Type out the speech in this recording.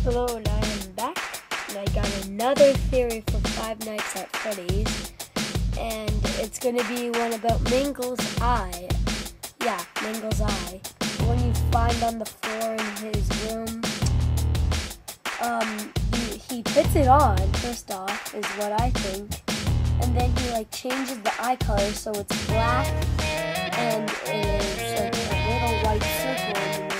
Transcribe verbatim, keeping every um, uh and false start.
Hello, and I am back, and I got another theory for Five Nights at Freddy's, and it's going to be one about Mangle's eye. Yeah, Mangle's eye. The one you find on the floor in his room. Um, he, he puts it on, first off, is what I think, and then he, like, changes the eye color so it's black, and it is, like, a little white circle in the